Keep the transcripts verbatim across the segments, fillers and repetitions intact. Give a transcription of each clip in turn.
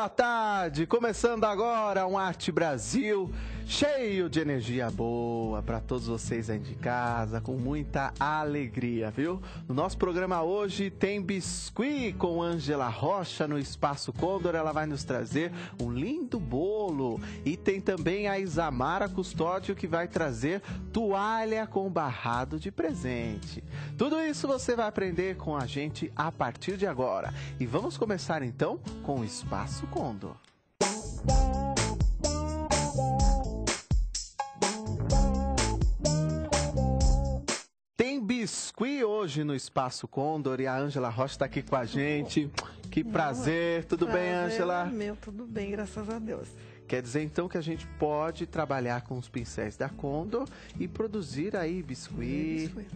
Boa tarde, começando agora um Arte Brasil cheio de energia boa para todos vocês aí de casa, com muita alegria, viu? No nosso programa hoje tem Biscuit com Ângela Rocha no Espaço Condor, ela vai nos trazer um lindo bolo e tem também a Isamara Custódio que vai trazer toalha com barrado de presente. Tudo isso você vai aprender com a gente a partir de agora. E vamos começar então com o Espaço Condor. Tem Biscuit hoje no Espaço Condor e a Ângela Rocha está aqui com a gente. Que prazer, tudo prazer, bem, Ângela? Meu, tudo bem, graças a Deus. Quer dizer então que a gente pode trabalhar com os pincéis da Condor e produzir aí biscuit, biscuit.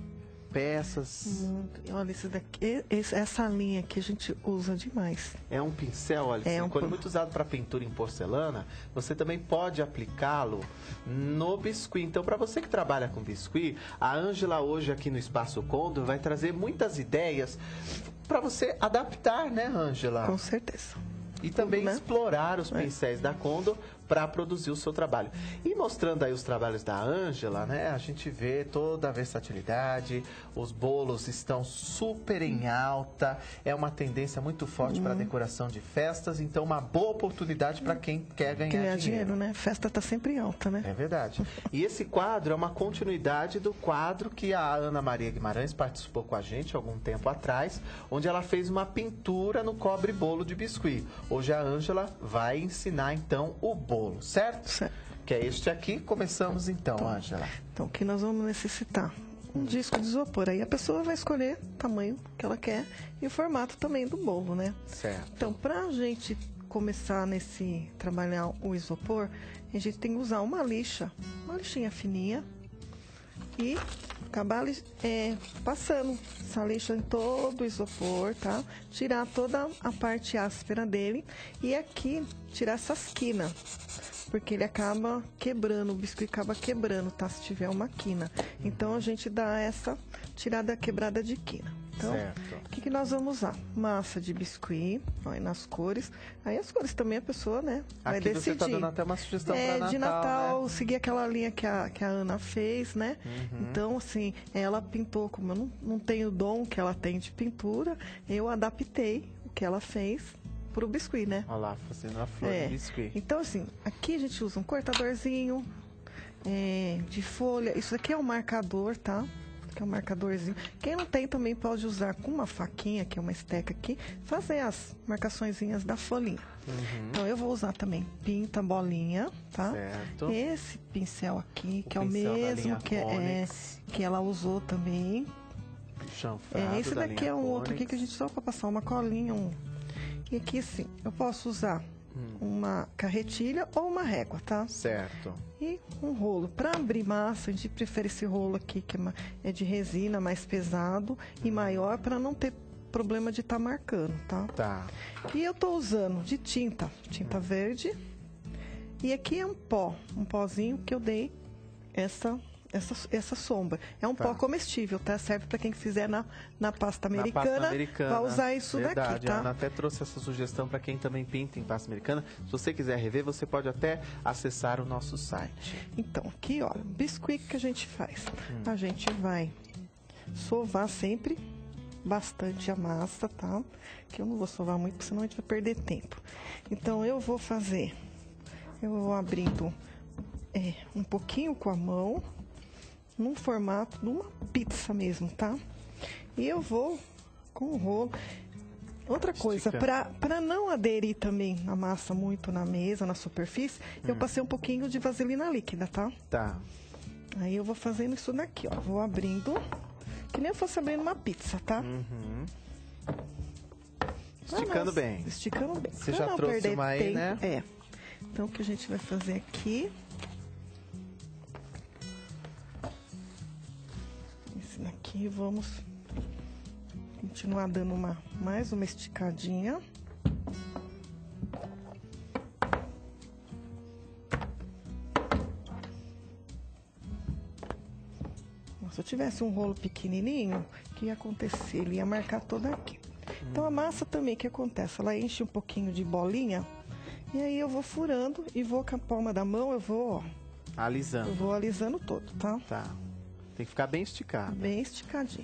peças. Muito. Olha, esse daqui, esse, essa linha aqui a gente usa demais. É um pincel, olha, é assim, um... quando é muito usado para pintura em porcelana, você também pode aplicá-lo no biscuit. Então, para você que trabalha com biscuit, a Ângela hoje aqui no Espaço Condor vai trazer muitas ideias para você adaptar, né, Ângela? Com certeza. E também Tudo, né? explorar os pincéis é. da Condor para produzir o seu trabalho. E mostrando aí os trabalhos da Ângela, né? A gente vê toda a versatilidade, os bolos estão super em alta, é uma tendência muito forte hum. para decoração de festas, então uma boa oportunidade para quem quer ganhar, ganhar dinheiro. dinheiro, né? Festa está sempre em alta, né? É verdade. E esse quadro é uma continuidade do quadro que a Ana Maria Guimarães participou com a gente algum tempo atrás, onde ela fez uma pintura no cobre bolo de biscuit. Hoje a Ângela vai ensinar então o bolo. Certo? Certo. Que é este aqui. Começamos então, Ângela. Então, aqui nós vamos necessitar um disco de isopor. Aí a pessoa vai escolher o tamanho que ela quer e o formato também do bolo, né? Certo. Então, para a gente começar nesse trabalhar o isopor, a gente tem que usar uma lixa, uma lixinha fininha e acabar é, passando essa lixa em todo o isopor, tá? Tirar toda a parte áspera dele e aqui tirar essas quinas, porque ele acaba quebrando, o biscuit acaba quebrando, tá? Se tiver uma quina. Então a gente dá essa tirada quebrada de quina. Então, o que, que nós vamos usar? Massa de biscuit, olha, nas cores. Aí as cores também a pessoa, né, vai Aqui decidir. Você tá dando até uma sugestão é, para Natal, de Natal, né? Seguir aquela linha que a, que a Ana fez, né? Uhum. Então, assim, ela pintou, como eu não, não tenho o dom que ela tem de pintura, eu adaptei o que ela fez pro biscuit, né? Olha lá, fazendo a flor é. de biscuit. Então, assim, aqui a gente usa um cortadorzinho é, de folha. Isso aqui é um marcador, tá? Que é um marcadorzinho. Quem não tem também pode usar com uma faquinha, que é uma esteca aqui, fazer as marcaçõezinhas da folhinha. Uhum. Então eu vou usar também pinta bolinha, tá? Certo. Esse pincel aqui, o que é o mesmo que, é, que ela usou também. Chanfrado é, esse da daqui linha é um Onyx. outro aqui que a gente só para passar uma colinha. Um... E aqui sim, eu posso usar uma carretilha ou uma régua, tá? Certo. E um rolo. Para abrir massa, a gente prefere esse rolo aqui, que é de resina, mais pesado e maior, para não ter problema de estar tá marcando, tá? Tá. E eu tô usando de tinta, tinta verde. E aqui é um pó, um pozinho que eu dei essa... Essa, essa sombra. É um tá. pó comestível, tá? Serve para quem fizer na, na pasta americana. Na pasta americana. Vai usar isso Verdade, daqui, tá? A Ana até trouxe essa sugestão para quem também pinta em pasta americana. Se você quiser rever, você pode até acessar o nosso site. Então, aqui, ó, biscuit que a gente faz. Hum. A gente vai sovar sempre bastante a massa, tá? Que eu não vou sovar muito, porque senão a gente vai perder tempo. Então, eu vou fazer... Eu vou abrindo é, um pouquinho com a mão... num formato de uma pizza mesmo, tá? E eu vou com o rolo. Outra coisa, para não aderir também a massa muito na mesa, na superfície, hum. eu passei um pouquinho de vaselina líquida, tá? Tá. Aí eu vou fazendo isso daqui, ó. Vou abrindo, que nem eu fosse abrindo uma pizza, tá? Uhum. Esticando ah, bem. Esticando bem. Você já trouxe uma aí, né? É. Então, o que a gente vai fazer aqui... Aqui vamos continuar dando uma, mais uma esticadinha. Se eu tivesse um rolo pequenininho, o que ia acontecer? Ele ia marcar toda aqui. Então a massa também, o que acontece? Ela enche um pouquinho de bolinha E aí eu vou furando e vou com a palma da mão, eu vou, ó. Alisando. Eu vou alisando todo, tá? Tá. Tem que ficar bem esticado. Bem esticadinho.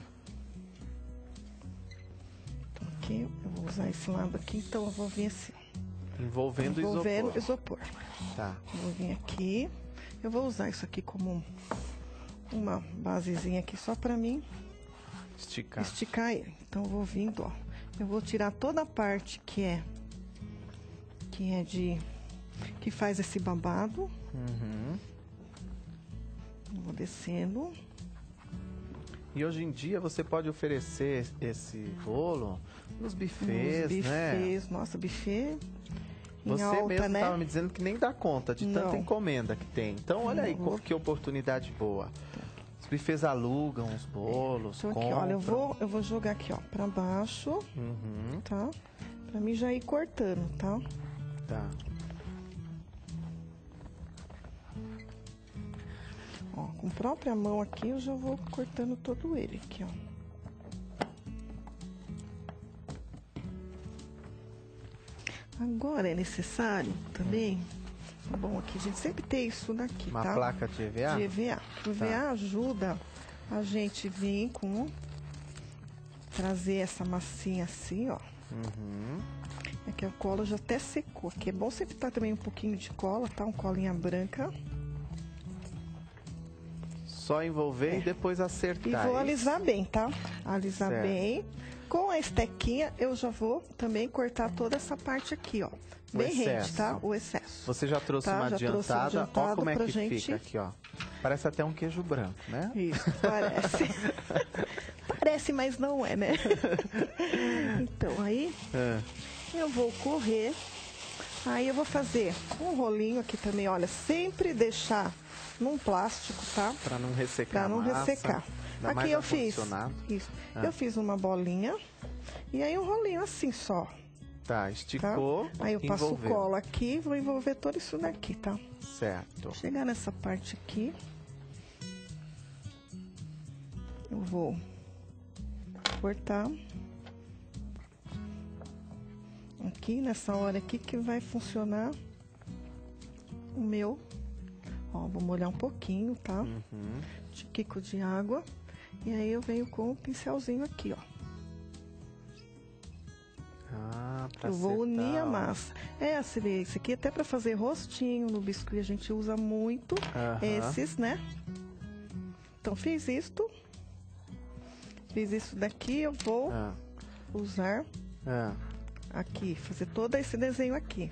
Então aqui, eu vou usar esse lado aqui, então eu vou vir assim. Envolvendo, Envolvendo isopor. isopor. Tá. Eu vou vir aqui. Eu vou usar isso aqui como uma basezinha aqui só pra mim Esticar. esticar ele. Então eu vou vindo, ó. Eu vou tirar toda a parte que é que é de que faz esse babado. Uhum. Eu vou descendo. E hoje em dia você pode oferecer esse bolo nos buffets, Nos né? buffets, nossa, buffet em Você alta, mesmo né? estava me dizendo que nem dá conta de tanta Não. encomenda que tem. Então, olha aí Não vou. que oportunidade boa. Os buffets alugam os bolos, Então aqui, compram. olha, eu vou, eu vou jogar aqui, ó, pra baixo, Uhum, tá? Pra mim já ir cortando, tá? tá. Ó, com a própria mão aqui eu já vou cortando todo ele aqui, ó. Agora é necessário também, tá bom, aqui a gente sempre tem isso daqui, Uma tá? placa de E V A? De E V A. O E V A ajuda a gente vir com trazer essa massinha assim, ó. Uhum. Aqui a cola já até secou. Aqui é bom sempre estar também um pouquinho de cola, tá? Um colinha branca. Só envolver É. e depois acertar. E vou isso? alisar bem, tá? Alisar Certo. bem. Com a estequinha, eu já vou também cortar toda essa parte aqui, ó. O Bem rente, excesso. tá? O excesso. Você já trouxe Tá, uma já trouxe um adiantada. Ó adiantado como é pra que gente- fica aqui, ó. Parece até um queijo branco, né? Isso, parece. Parece, mas não é, né? Então, aí É. eu vou correr. Aí eu vou fazer um rolinho aqui também, olha, sempre deixar num plástico, tá? Pra não ressecar Pra não a massa. ressecar. Ainda mais Aqui eu fiz. ar-condicionado. Isso. Ah. Eu fiz uma bolinha e aí um rolinho assim só, Tá, tá? esticou, Aí eu passo envolveu. cola aqui, vou envolver todo isso daqui, tá? Certo. Chegar nessa parte aqui, eu vou cortar aqui nessa hora aqui que vai funcionar o meu. Ó, vou molhar um pouquinho, tá? Uhum. Tiquico de água. E aí eu venho com o pincelzinho aqui, ó. Ah, pra Eu vou acertar, unir a ó. massa. É, assim, esse aqui até para fazer rostinho no biscuit a gente usa muito Aham. esses, né? Então fiz isto. Fiz isso daqui, eu vou Ah, usar ah, aqui, fazer todo esse desenho aqui.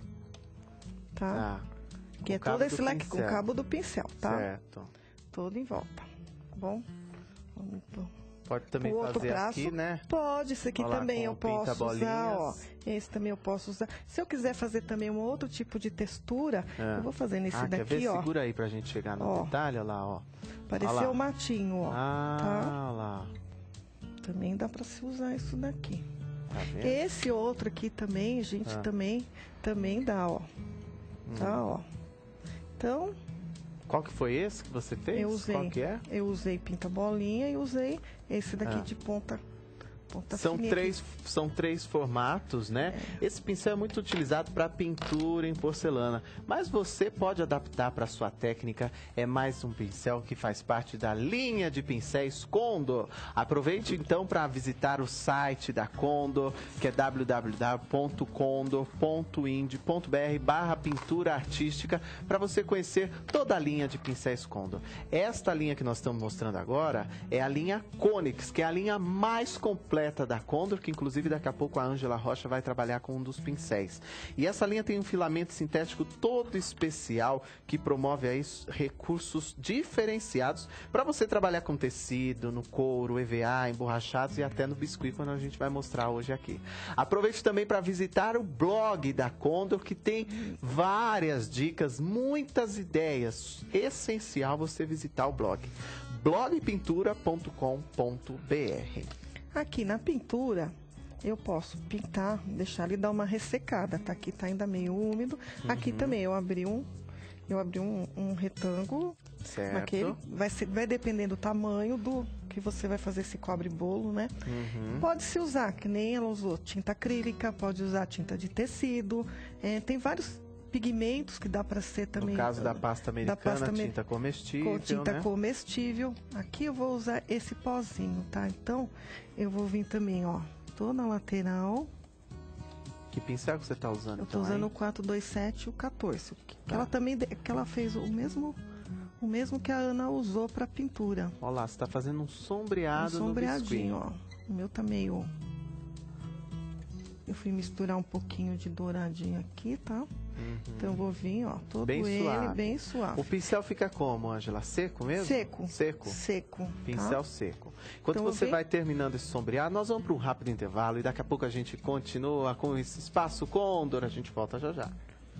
Tá? tá. Que é Com o cabo todo esse do leque com o pincel. cabo do pincel, tá? Certo. Todo em volta. Tá bom? Vamos pro- Pode também o outro fazer braço. aqui, né? Pode, esse aqui Olha lá, também com eu o posso usar, ó. pinta-bolinhas. Esse também eu posso usar. Se eu quiser fazer também um outro tipo de textura, Ah. eu vou fazer nesse Ah, quer ver? daqui, ó. Segura aí pra gente chegar no Ó. detalhe, olha lá, ó. Pareceu Olha lá. um matinho, ó. Ah, tá? olha lá. Também dá pra se usar isso daqui. Tá vendo? Esse outro aqui também, gente, Ah. também, também dá, ó. Tá, ó. Então, Qual que foi esse que você fez? eu usei, Qual que é? eu usei pinta-bolinha e usei esse daqui Ah. de ponta, ponta São fininha três, aqui. são três formatos, né? Esse pincel é muito utilizado para pintura em porcelana, mas você pode adaptar para sua técnica. É mais um pincel que faz parte da linha de pincéis Condor. Aproveite então para visitar o site da Condor, que é w w w ponto condor ponto ind ponto b r barra pintura artística, para você conhecer toda a linha de pincéis Condor. Esta linha que nós estamos mostrando agora é a linha Conix, que é a linha mais completa da Condor, que inclusive daqui a pouco a Ângela Rocha vai trabalhar com um dos pincéis. E essa linha tem um filamento sintético todo especial que promove aí recursos diferenciados para você trabalhar com tecido, no couro, E V A, emborrachados e até no biscuit, quando a gente vai mostrar hoje aqui. Aproveite também para visitar o blog da Condor, que tem várias dicas, muitas ideias. Essencial você visitar o blog blog pintura ponto com ponto b r. Aqui na pintura, eu posso pintar, deixar ele dar uma ressecada, tá? Aqui tá ainda meio úmido. Aqui Uhum. também eu abri um, eu abri um, um retângulo, Certo. naquele, vai, ser, vai depender do tamanho do que você vai fazer esse cobre-bolo, né? Uhum. Pode-se usar, que nem ela usou, tinta acrílica, pode usar tinta de tecido. É, tem vários pigmentos que dá para ser também. No caso da pasta americana, da pasta tinta comestível, com tinta né? comestível. Aqui eu vou usar esse pozinho, tá? Então, eu vou vir também, ó, tô na lateral. Que pincel que você tá usando? Eu tô então, usando aí? o quatro dois sete e o quatorze. Que Tá. ela também, que ela fez o mesmo, o mesmo que a Ana usou para pintura. Olha lá, você tá fazendo um Um sombreado no sombreadinho, biscuit. ó. O meu tá meio... Eu fui misturar um pouquinho de douradinho aqui, tá? Uhum. Então eu vou vir, ó, todo Bem ele suave. bem suave. O pincel fica como, Ângela? Seco mesmo? Seco. Seco. Seco. Pincel tá? seco. Enquanto Então, eu você venho- vai terminando esse sombreado, nós vamos para um rápido intervalo e daqui a pouco a gente continua com esse Espaço Condor. A gente volta já já.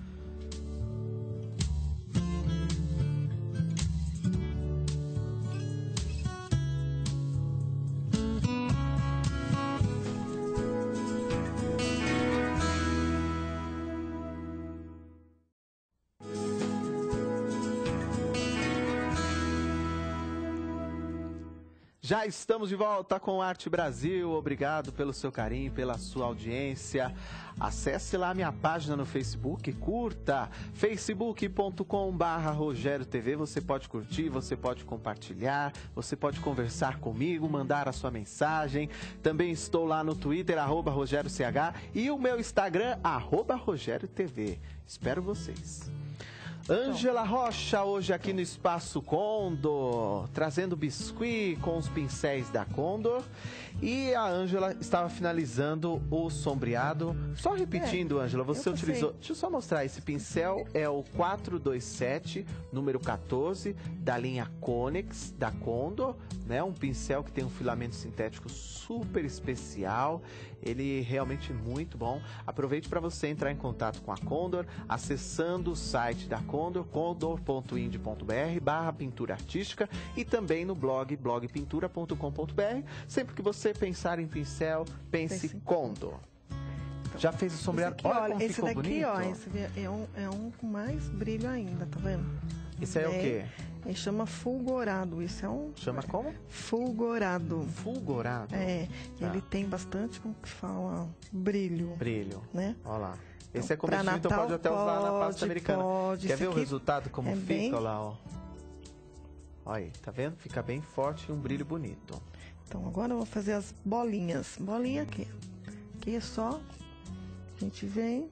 Já estamos de volta com Arte Brasil. Obrigado pelo seu carinho, pela sua audiência. Acesse lá a minha página no Facebook, curta facebook ponto com barra Rogério T V. Você pode curtir, você pode compartilhar, você pode conversar comigo, mandar a sua mensagem. Também estou lá no Twitter, arroba Rogério C H, e o meu Instagram, arroba Rogério T V. Espero vocês. Ângela Rocha, hoje aqui no Espaço Condor, trazendo biscuit com os pincéis da Condor. E a Ângela estava finalizando o sombreado. Só repetindo, Ângela, você eu utilizou... passei. Deixa eu só mostrar, esse pincel é o quatro dois sete, número quatorze, da linha Conex, da Condor, né? Um pincel que tem um filamento sintético super especial. Ele é realmente muito bom. Aproveite para você entrar em contato com a Condor, acessando o site da Condor, condor ponto ind ponto br barra pintura artística, e também no blog blog pintura ponto com ponto br. Sempre que você pensar em pincel, pense Pense em Condor. Já fez o sombreado? Esse aqui, Olha olha, como esse ficou daqui, bonito. ó, esse é um, é um com mais brilho ainda, tá vendo? Esse é o quê? Ele chama fulgurado. Isso é um... Chama como? Fulgurado. Fulgurado. É, Tá. ele tem bastante, como que fala, brilho, Brilho. né? Olha lá. Esse Então, é comestível, então pra pode até usar na pasta pode, americana. pode. Quer Esse ver o aqui resultado como é fica? bem- Olha lá, ó. Olha aí, tá vendo? Fica bem forte e um brilho bonito. Então, agora eu vou fazer as bolinhas. Bolinha aqui. Aqui é só... A gente vem...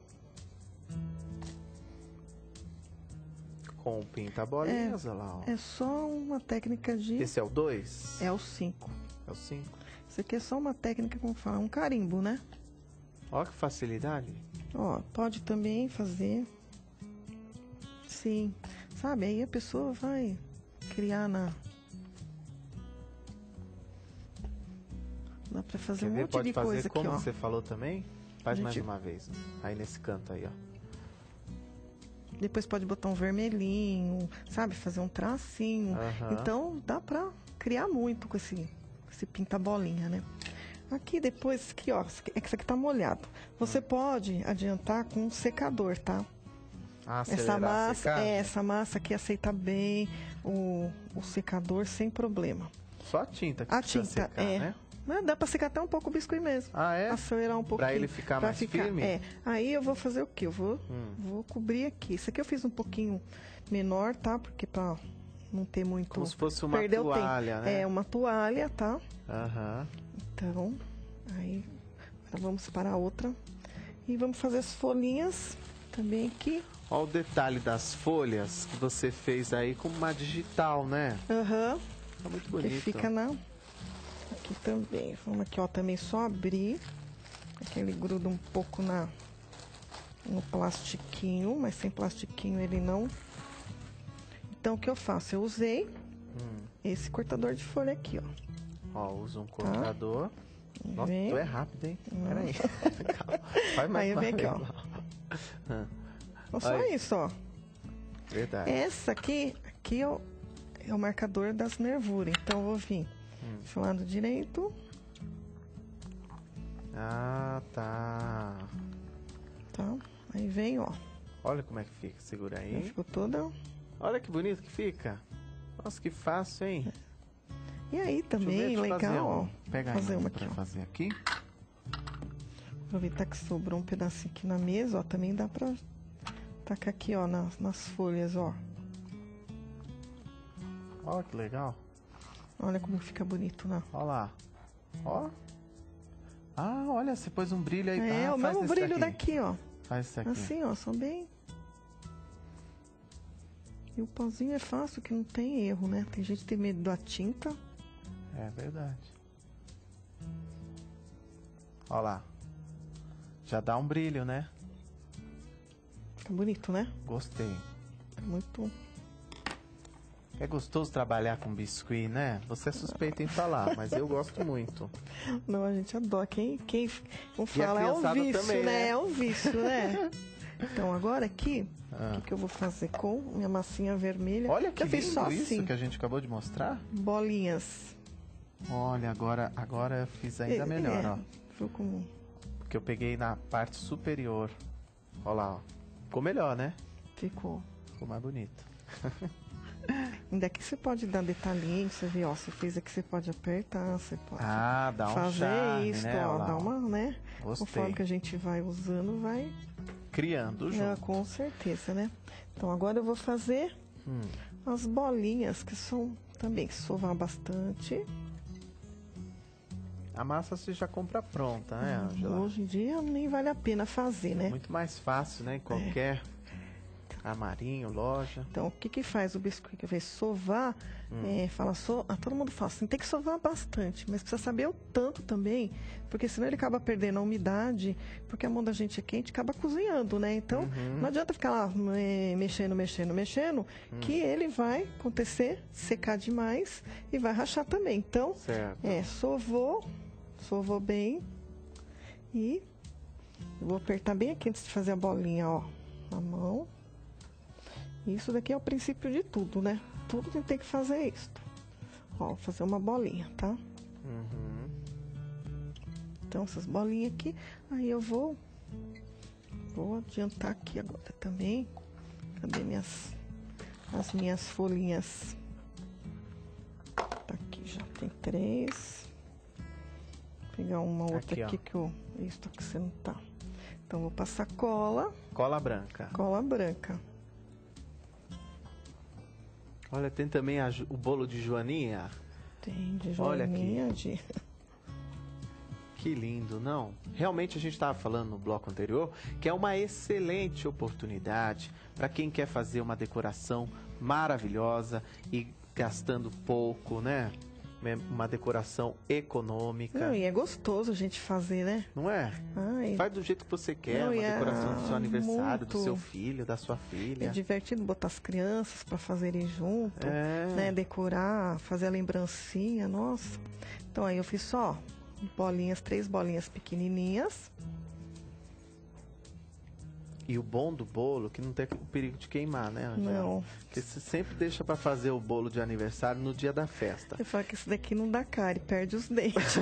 Com o pinta-bolinhas, olha lá, ó. É só uma técnica de... Esse é o dois? É o cinco. É o cinco. Isso aqui é só uma técnica, como fala, um carimbo, né? Olha que facilidade. Ó, pode também fazer... Sim. Sabe, aí a pessoa vai criar na... Dá pra fazer Quer um ver? monte Pode de fazer coisa aqui, como ó. você falou também? Faz Gente- mais uma vez. Aí nesse canto aí, ó. Depois pode botar um vermelhinho, sabe? Fazer um tracinho. Aham. Então, dá pra criar muito com esse, esse pinta-bolinha, né? Aqui depois, aqui, ó, é que isso aqui tá molhado. Você Hum. pode adiantar com um secador, tá? Ah, Essa acelerar a massa, secagem? é, essa massa aqui aceita bem o, o secador sem problema. Só a tinta que A precisa tinta, secar, é. né? Mas dá pra secar até um pouco o biscuit mesmo. Ah, é? Acelerar um pouquinho. Pra ele ficar mais firme? É. Aí eu vou fazer o quê? Eu vou, Hum. vou cobrir aqui. Isso aqui eu fiz um pouquinho menor, tá? Porque pra não ter muito... Como se fosse uma perder o tempo. toalha, né? É, uma toalha, tá? Aham. Então, aí agora vamos separar a outra. E vamos fazer as folhinhas também aqui. Olha o detalhe das folhas que você fez aí com uma digital, né? Aham. Tá muito Que bonito. fica na... Aqui também. Vamos aqui, ó, também só abrir. Aqui ele gruda um pouco na... no plastiquinho, mas sem plastiquinho ele não... Então, o que eu faço? Eu usei Hum. esse cortador de folha aqui, ó. Ó, usa um cortador. Nossa, Vem. tu é rápido, hein? Não. Peraí. Calma. Vai mais Aí eu uma venho aqui, vez ó. lá. Ó, só Aí. isso, ó. Verdade. Essa aqui, aqui é o, é o marcador das nervuras. Então, eu vou vir Hum. esse lado direito. Ah, tá. Tá? Aí vem, ó. Olha como é que fica. Segura Já aí. ficou toda. Olha que bonito que fica. Nossa, que fácil, hein? E aí também, legal, fazer um, ó. Pegar fazer uma aqui, aqui, ó. fazer aqui. Aproveitar que sobrou um pedacinho aqui na mesa, ó. Também dá pra tacar aqui, ó, nas, nas folhas, ó. Olha que legal. Olha como fica bonito, né? Olha lá. Ó. Ah, olha, você pôs um brilho aí. É, ah, o faz mesmo esse brilho daqui. daqui, ó. Faz esse aqui. Assim, ó, são bem... E o pauzinho é fácil, que não tem erro, né? Tem gente que tem medo da tinta. É verdade. Olha lá. Já dá um brilho, né? Fica bonito, né? Gostei. Fica muito... É gostoso trabalhar com biscuit, né? Você é suspeito em falar, mas eu gosto muito. Não, a gente adora. Quem, quem não E a fala é um criançada vício, também, né? né? É um vício, né? Então, agora aqui, o Ah. que, que eu vou fazer com minha massinha vermelha? Olha que eu fiz lindo só isso assim, que a gente acabou de mostrar. bolinhas. Olha, agora, agora eu fiz ainda É, melhor, é, ó. Ficou como... Porque eu peguei na parte superior. Olha lá, ó. Ficou melhor, né? Ficou. Ficou mais bonito. Ainda aqui você pode dar detalhinho, você vê, ó, você fez aqui, você pode apertar, você pode Ah, dá um fazer charme, isso, né? ó, Olha lá, dá ó. uma, né? Gostei. Conforme que a gente vai usando, vai... Criando É, junto. com certeza, né? Então, agora eu vou fazer Hum. as bolinhas, que são também sovar bastante. A massa você já compra pronta, né, Ângela? Hoje em dia nem vale a pena fazer, né? Muito mais fácil, né? Em qualquer armarinho, loja. Então, o que que faz o biscuit? Que vai sovar, é, fala so, ah, todo mundo fala assim, tem que sovar bastante, mas precisa saber o tanto também, porque senão ele acaba perdendo a umidade, porque a mão da gente é quente, acaba cozinhando, né? Então, não adianta ficar lá é, mexendo, mexendo, mexendo, que ele vai acontecer, secar demais e vai rachar também. Então, Certo. é, sovou, sovou bem e eu vou apertar bem aqui antes de fazer a bolinha, ó, na mão. Isso daqui é o princípio de tudo, né? Tudo que tem que fazer isso. Ó, vou fazer uma bolinha, tá? Uhum. Então, essas bolinhas aqui, aí eu vou... Vou adiantar aqui agora também. Cadê minhas... As minhas folhinhas? Tá aqui, já tem três. Vou pegar uma outra Aqui, ó. aqui que eu... Isso, tá que você não tá. Então, vou passar cola. Cola branca. Cola branca. Olha, tem também a ju- o bolo de Joaninha. Tem de Olha aqui. joaninha, de... Que lindo, não? Realmente a gente estava falando no bloco anterior que é uma excelente oportunidade para quem quer fazer uma decoração maravilhosa e gastando pouco, né? Uma decoração econômica. Não, e é gostoso a gente fazer, né? Não é? Ai, Faz do jeito que você quer, Não, uma e é decoração do seu aniversário, do muito- seu filho, da sua filha. é divertido botar as crianças para fazerem junto, É. né? Decorar, fazer a lembrancinha, nossa. Então aí eu fiz só bolinhas, três bolinhas pequenininhas. E o bom do bolo é que não tem o perigo de queimar, né, Angela? Não. Porque você sempre deixa para fazer o bolo de aniversário no dia da festa. Eu falo que esse daqui não dá cara e perde os dentes.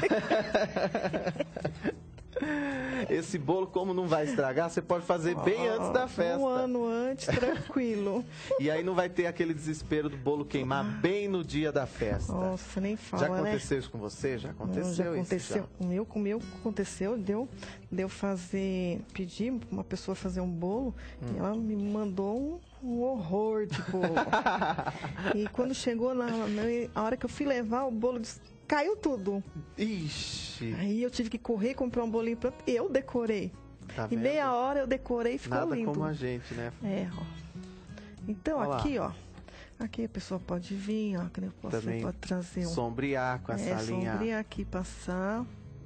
Esse bolo, como não vai estragar, você pode fazer bem Ó, antes da festa. Um ano antes, tranquilo. E aí não vai ter aquele desespero do bolo queimar bem no dia da festa. Nossa, nem fala, Já né? aconteceu isso com você? Já aconteceu, Não, já isso? aconteceu. Já? O meu, com o meu aconteceu, deu, deu fazer, pedir pra uma pessoa fazer um bolo Hum. e ela me mandou um, um horror de bolo. E quando chegou na, na a hora que eu fui levar o bolo, des- caiu tudo. Ixi, Aí eu tive que correr comprar um bolinho pronto. Eu decorei. tá Em vendo? meia hora eu decorei e ficou Nada lindo. como a gente, né? É, ó. Então Olha lá. aqui, ó. Aqui a pessoa pode vir, ó. Que nem você Também pode trazer um. Sombrear com essa é, linha. sombrear aqui, passar.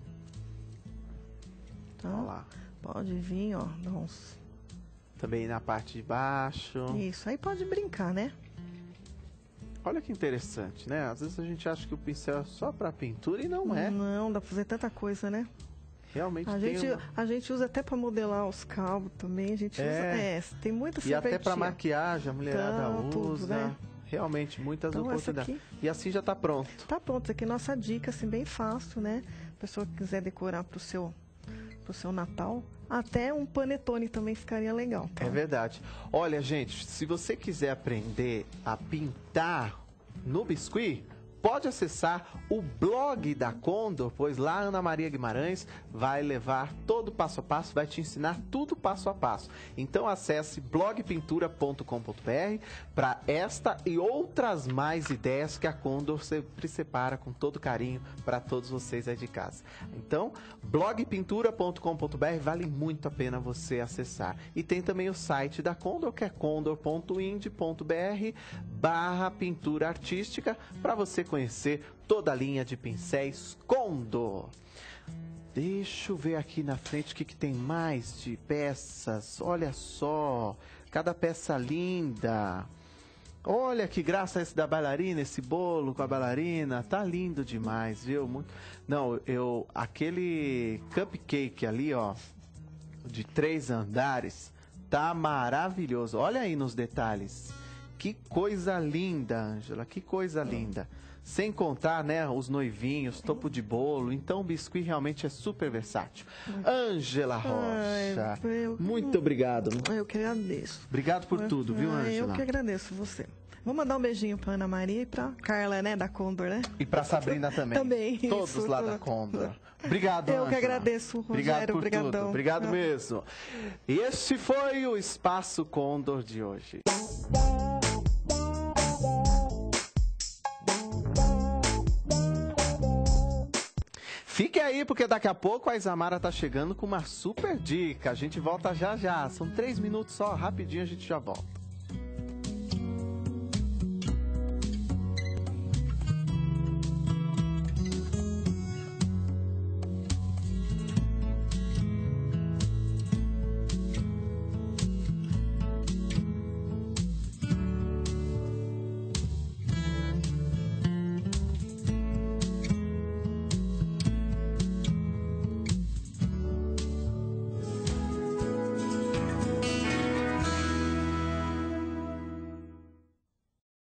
Tá? Olha lá. Pode vir, ó. Dá uns... Também na parte de baixo. Isso, aí pode brincar, né? Olha que interessante, né? Às vezes a gente acha que o pincel é só para pintura e não é. Não, dá pra fazer tanta coisa, né? Realmente A tem gente, uma... a gente usa até pra modelar os calvos também. A gente É. usa. É, tem muita E até para serventia. maquiagem a mulherada Então, tudo, usa. né? Realmente, muitas Então, essa oportunidades. aqui- E assim já está pronto. Tá pronto, isso aqui é nossa dica, assim, bem fácil, né? A pessoa que quiser decorar pro seu, pro seu Natal, até um panetone também ficaria legal. Tá? É verdade. Olha, gente, se você quiser aprender a pintar no biscuit, pode acessar o blog da Condor, pois lá a Ana Maria Guimarães vai levar todo o passo a passo, vai te ensinar tudo passo a passo. Então acesse blog pintura ponto com ponto br para esta e outras mais ideias que a Condor sempre separa com todo carinho para todos vocês aí de casa. Então, blog pintura ponto com ponto br vale muito a pena você acessar. E tem também o site da Condor, que é condor ponto ind ponto br barra pintura artística, para você conhecer toda a linha de pincéis Condor. Deixa eu ver aqui na frente o que, que tem mais de peças. Olha só, cada peça linda. Olha que graça esse da bailarina, esse bolo com a bailarina. Tá lindo demais, viu? Muito... Não, eu... Aquele cupcake ali, ó, de três andares, tá maravilhoso. Olha aí nos detalhes. Que coisa linda, Ângela, que coisa linda. Sem contar, né, os noivinhos, topo de bolo. Então o biscuit realmente é super versátil. Ângela Rocha, Ai, eu, muito obrigado. Eu que agradeço. Obrigado por tudo, viu, Ai, Ângela? Eu que agradeço você. Vou mandar um beijinho pra Ana Maria e pra Carla, né, da Condor, né? E pra Sabrina também. Também. Todos isso. lá da Condor. Obrigado, Eu Ângela. que agradeço, Rogério. Obrigado por Obrigadão. tudo. Obrigado mesmo. Este foi o Espaço Condor de hoje. Fique aí, porque daqui a pouco a Isamara tá chegando com uma super dica. A gente volta já já. São três minutos só, rapidinho a gente já volta.